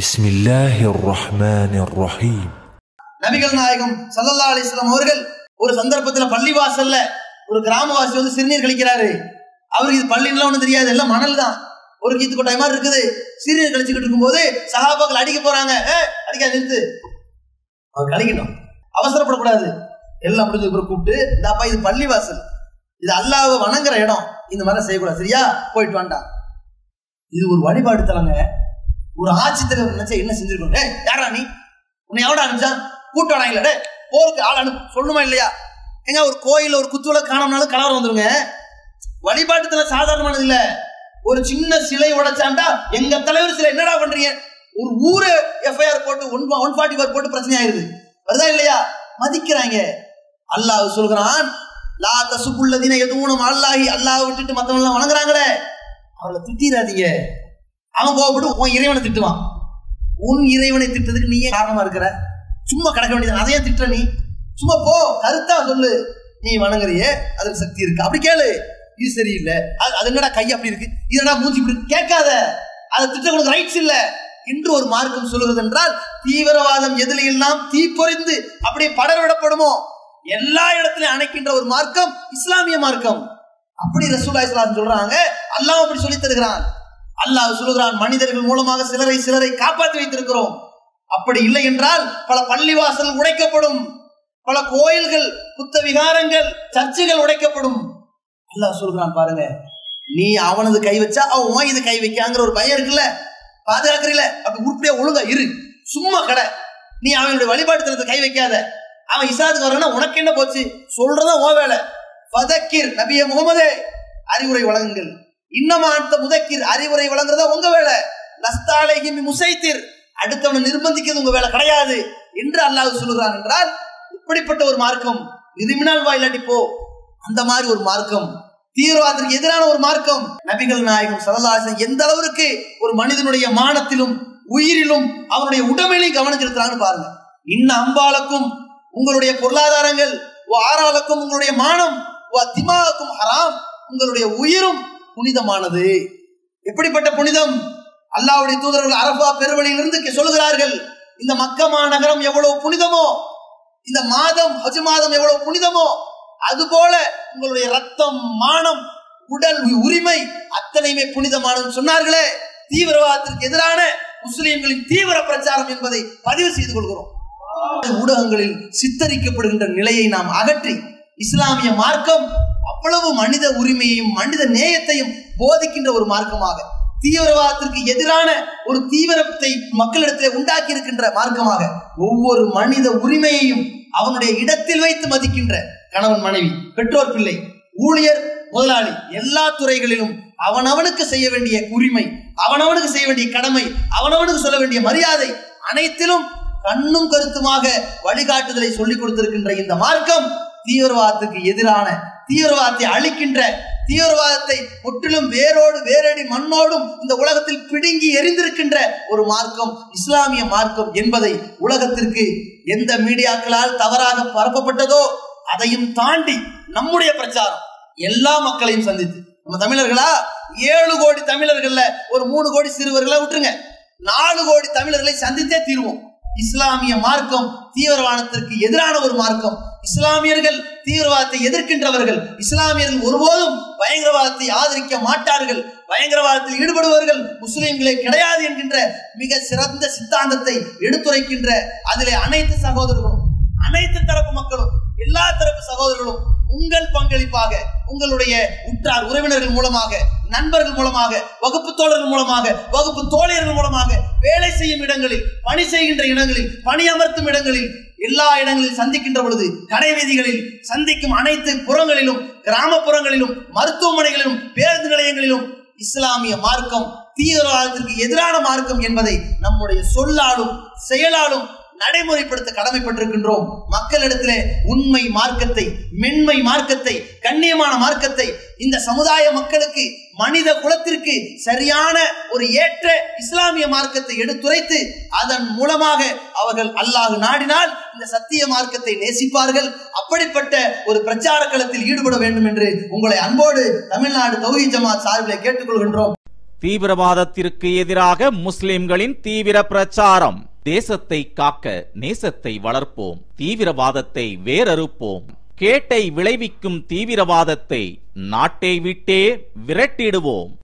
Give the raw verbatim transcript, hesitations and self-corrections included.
பிஸ்மில்லாஹிர் ரஹ்மானிர் ரஹீம். நபிகள் நாயகம் ஸல்லல்லாஹு அலைஹி வஸல்லம் அவர்கள் ஒரு சந்தர்ப்பத்தில் பள்ளிவாசல்ல ஒரு கிராமவாசி வந்து சிறுநீர் கழிக்கிறாரு. அவருக்கு இது பள்ளிலாம் ஒன்றும் தெரியாது, எல்லாம் மணல் தான். ஒரு கீத்து கொட்டாய் மாதிரி இருக்குது. சிறுநீர் கழிச்சுக்கிட்டு இருக்கும்போது சஹாபாக்கள் அடிக்க போறாங்க. அடிக்க நிறுத்து, அவர் கழிக்கணும், அவசரப்படக்கூடாது. எல்லாம் முடிஞ்ச கூப்பிட்டு, இந்தாப்பா இது பள்ளிவாசல், இது அல்லாஹ்வை வணங்குற இடம், இந்த மாதிரி செய்யக்கூடாது, சரியா, போயிட்டு வேண்டாம். இது ஒரு வழிபாடு தலங்க. ஒரு ஆட்சி தலைவர் நினைச்சா என்ன செஞ்சிருக்கோம்? ஏ யாரா நீ, உன்னை எவடா அனுப்பிச்சா? கூட்டு வாடா. இல்ல போருக்கு ஆள் அனுப்பு சொல்லணுமா இல்லையா? எங்க ஒரு கோயில ஒரு குத்துவலை காணோம்னாலும் கலவரம் வந்துருங்க. வழிபாட்டுல சாதாரணமானது இல்ல. ஒரு சின்ன சிலை உடைச்சாண்டா எங்க தலைவர் சிலை என்னடா பண்றீங்க, ஒரு ஊரு எஃப்ஐஆர் போட்டு ஒன் ஒன் ஃபார்ட்டி ஃபோர் போட்டு பிரச்சனை ஆயிருது. வருதா இல்லையா? மதிக்கிறாங்க. அல்லாஹ் சொல்கிறான், லா தசுபுல்லதீன யதுஊன அல்லாஹி, அல்லாஹ் விட்டுட்டு மத்தவங்க எல்லாம் வணங்குறாங்களே அவளை திட்டிராதீங்க. அவன் கோவப்பட்டு உன் இறைவனை திட்டுவான். உன் இறைவனை திட்டதுக்கு நீயே காரணமா இருக்கிற, சும்மா கிடக்க வேண்டியது, அதையே திட்ட நீ. சும்மா போ, கருத்தா சொல்லு, நீ வணங்குறியே அதுக்கு சக்தி இருக்கு, அப்படி கேளு. இது சரியில்லை, அது என்னடா கை அப்படி இருக்கு, இதடா மூஞ்சி இப்படி கேட்காத, அதை திட்ட கொடுக்க ரைட்ஸ் இல்ல என்று ஒரு மார்க்கம் சொல்லுகிறது என்றால், தீவிரவாதம் எதில எல்லாம் தீப்பொறிந்து அப்படியே படர்விடப்படுமோ எல்லா இடத்திலும் அணைக்கின்ற ஒரு மார்க்கம் இஸ்லாமிய மார்க்கம். அப்படி ரசூலுல்லாஹி ஸல்லல்லாஹு அலைஹி வஸல்லம் சொல்றாங்க. அல்லாஹ் அப்படி சொல்லி தருகிறான். அல்லாஹ் சொல்லுகிறான், மனிதர்கள் மூலமாக சிலரை சிலரை காப்பாற்றி வைத்திருக்கிறோம். அப்படி இல்லை என்றால் பல பள்ளிவாசல் உடைக்கப்படும், பல கோயில்கள், புத்த விகாரங்கள், சர்ச்சுகள் உடைக்கப்படும். அல்லாஹ் சொல்றான் பாருங்க, நீ அவனது கை வச்சா அவன் இது கை வைக்காங்கிற ஒரு பயம் இருக்குல்ல, பாதுகாக்கிறீல, அப்படி உருப்படியா ஒழுங்கா இரு, சும்மா கடை. நீ அவனுடைய வழிபாட்டு தலத்தை கை வைக்காத. அவன் இசாதுக்கு வரலன்னா உனக்கு என்ன போச்சு, சொல்றதா ஓ வேலை. ஃபதக்கிர், நபியே முகமதே அறிவுரை வழங்குங்கள். இன்னமா அந்த முதக்கிர், அறிவுரை வழங்குறதா உங்க வேலை. லஸ்தாலைஹி முசைத்திர், அடுத்தவனை நிர்பந்திக்கிறது உங்க வேலை கிடையாது என்று அல்லாஹ் சொல்லுகிறான். என்றால் இப்படிப்பட்ட ஒரு மார்க்கம் விரும்பினால் வாயிலாட்டி போ, அந்த மாதிரி ஒரு மார்க்கம், தீவிரவாதத்திற்கு எதிரான ஒரு மார்க்கம். நபிகள் நாயகம் ஸல்லல்லாஹு அலைஹி வஸல்லம் எந்த அளவிற்கு ஒரு மனிதனுடைய மானத்திலும் உயிரிலும் அவனுடைய உடமையிலையும் கவனம் செலுத்துறான்னு பாருங்க. இன்ன அம்பாலக்கும், உங்களுடைய பொருளாதாரங்கள், ஆறாலக்கும் உங்களுடைய மானம், திமாக்கும் ஹராம், உங்களுடைய உயிரும் புனிதமானது. எப்படிப்பட்ட புனிதம்? அல்லாஹ்வுடைய தூதர்கள் அரஃபா பெருவழியிலிருந்து சொல்லுகிறார்கள், இந்த மக்கா நகரம் எவ்வளவு புனிதமோ, இந்த மாதம் ஹஜ் மாதம் எவ்வளவு புனிதமோ, அதுபோல உங்களுடைய ரத்தம், மானம், உடல் உரிமை அத்தனையுமே புனிதமானது சொன்னார்களே. தீவிரவாதத்திற்கு எதிரான முஸ்லிம்களின் தீவிர பிரச்சாரம் என்பதை பதிவு செய்து கொள்கிறோம். ஊடகங்களில் சித்தரிக்கப்படுகின்ற நிலையை நாம் அகற்றி, இஸ்லாமிய மார்க்கம் அவ்வளவு மனித உரிமையையும் மனித நேயத்தையும் போதிக்கின்ற ஒரு மார்க்கமாக, தீவிரவாதத்திற்கு எதிரான ஒரு தீவிரத்தை மக்களிடத்தில் உண்டாக்கி இருக்கின்ற மார்க்கமாக, ஒவ்வொரு மனித உரிமையையும் அவனுடைய இடத்தில் வைத்து மதிக்கின்ற கணவன், மனைவி, பெற்றோர், பிள்ளை, ஊழியர், முதலாளி, எல்லா துறைகளிலும் அவனவனுக்கு செய்ய வேண்டிய உரிமை, அவனவனுக்கு செய்ய வேண்டிய கடமை, அவனவனுக்கு சொல்ல வேண்டிய மரியாதை, அனைத்திலும் கண்ணும் கருத்துமாக வழிகாட்டுதலை சொல்லிக் கொடுத்திருக்கின்ற இந்த மார்க்கம் தீவிரவாதத்துக்கு எதிரான, தீவிரவாதத்தை அழிக்கின்ற, தீவிரவாதத்தை முற்றிலும் வேரோடு வேரடி மண்ணோடும் இந்த உலகத்தில் பிடுங்கி எரிந்திருக்கின்ற ஒரு மார்க்கம் இஸ்லாமிய மார்க்கம் என்பதை உலகத்திற்கு எந்த மீடியாக்களால் தவறாக பரப்பப்பட்டதோ அதையும் தாண்டி நம்முடைய பிரச்சாரம் எல்லா மக்களையும் சந்தித்து, நம்ம தமிழர்களா ஏழு கோடி தமிழர்கள்ல ஒரு மூணு கோடி சிறுவர்களை விட்டுருங்க, நாலு கோடி தமிழர்களை சந்தித்தே தீர்வோம். இஸ்லாமிய மார்க்கம் தீவிரவாதத்திற்கு எதிரான ஒரு மார்க்கம். இஸ்லாமியர்கள் தீவிரவாதத்தை எதிர்க்கின்றவர்கள். இஸ்லாமியர்கள் ஒருபோதும் பயங்கரவாதத்தை ஆதரிக்க மாட்டார்கள். பயங்கரவாதத்தில் ஈடுபடுபவர்கள் முஸ்லிம்களே கிடையாது என்கின்ற மிக சிறந்த சித்தாந்தத்தை எடுத்துரைக்கின்ற, அதிலே அனைத்து சகோதரர்களும், அனைத்து தரப்பு மக்களும், எல்லா தரப்பு சகோதரர்களும் உங்கள் பங்களிப்பாக, உங்களுடைய உற்றார் உறவினர்கள் மூலமாக, நண்பர்கள் மூலமாக, வகுப்பு தோழர்கள் மூலமாக, வகுப்பு தோழியர்கள் மூலமாக, வேலை செய்யும் இடங்களில், பணி செய்கின்ற இடங்களில், பணி அமர்த்தும் இடங்களில், எல்லா இடங்களில் சந்திக்கின்ற பொழுது, கடை வீதிகளில் சந்திக்கும் அனைத்து புறங்களிலும், கிராமப்புறங்களிலும், மருத்துவமனைகளிலும், பேருந்து நிலையங்களிலும் இஸ்லாமிய மார்க்கம் தீவிரவாதத்திற்கு எதிரான மார்க்கம் என்பதை நம்முடைய சொல்லாலும் செயலாலும் நடைமுறைப்படுத்த கடமைப்பட்டிருக்கின்றோம். மக்களிடத்திலே உண்மை மார்க்கத்தை, மென்மை மார்க்கத்தை, கண்ணியமான மார்க்கத்தை, இந்த சமுதாய மக்களுக்கு, மனித குலத்திற்கு சரியான ஒரு ஏற்ற இஸ்லாமிய மார்க்கத்தை எடுத்துரைத்து அதன் மூலமாக அவர்கள் அல்லாஹ் நாடினால் இந்த சத்திய மார்க்கத்தை நேசிப்பார்கள். அப்படிப்பட்ட ஒரு பிரச்சார களத்தில் ஈடுபட வேண்டும் என்று உங்களை அன்போடு தமிழ்நாடு தௌஹீத் ஜமாத் சார்பிலே கேட்டுக்கொள்கின்றோம். தீவிரவாதத்திற்கு எதிராக முஸ்லிம்களின் தீவிர பிரச்சாரம். தேசத்தை காக்க நேசத்தை வளர்ப்போம், தீவிரவாதத்தை வேரறுப்போம். கேட்டை விளைவிக்கும் தீவிரவாதத்தை நாட்டை விட்டே விரட்டிடுவோம்.